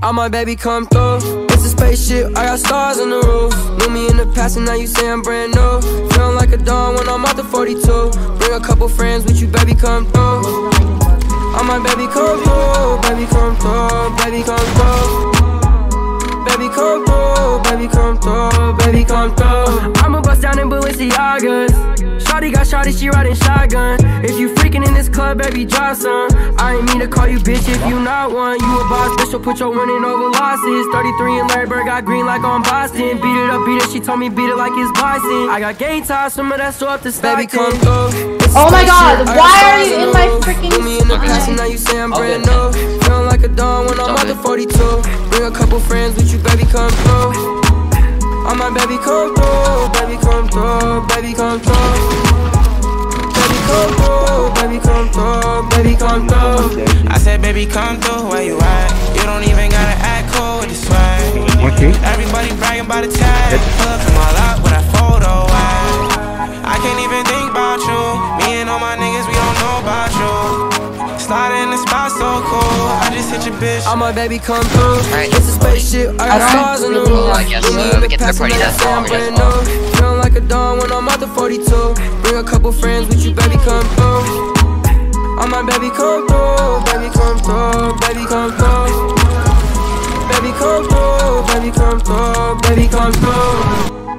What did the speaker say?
All my baby come through. It's a spaceship, I got stars on the roof. Knew me in the past and now you say I'm brand new. Feeling like a dawn when I'm out the 42. Bring a couple friends with you, baby, come through. All my baby come through, baby come through, baby come through. Baby come through, baby come through, baby come through. I'ma bust down in Balenciagas. Shawty got shawty, she riding shotgun. If you freaking in this club, baby, drop some. I ain't mean to call you bitch if you not one. You a boss, bitch, so put your winning over losses. 33 in Larry Bird, got green like on Boston. Beat it up, beat it, she told me beat it like it's Boston. I got game time, some of that so up to Stockton. Baby come through. Oh my god, why are you in my freaking in the past and now you say I'm brand new. Feeling like a dawn when I'm out the 42. Bring a couple friends with you, baby, come through. All my baby come through, baby come through, baby come through. Baby come through, baby come through, baby come through. I said baby come through, where you at? You don't even gotta act cool with the swag. Okay. Everybody bragging about the tag. Pull them all out with that photo. I can't even think about you. Me and all my niggas, we don't know about you. Slide in the spot so cool. I just hit your bitch. All my baby come through. It's a spaceship, I got stars on the roof. I guess we get to the party that's all. Feeling like a dawn when I'm out the 42. Bring a couple friends with you, baby, come through. All my baby come through, baby come through, baby come through. Baby come through, baby come through, baby come through.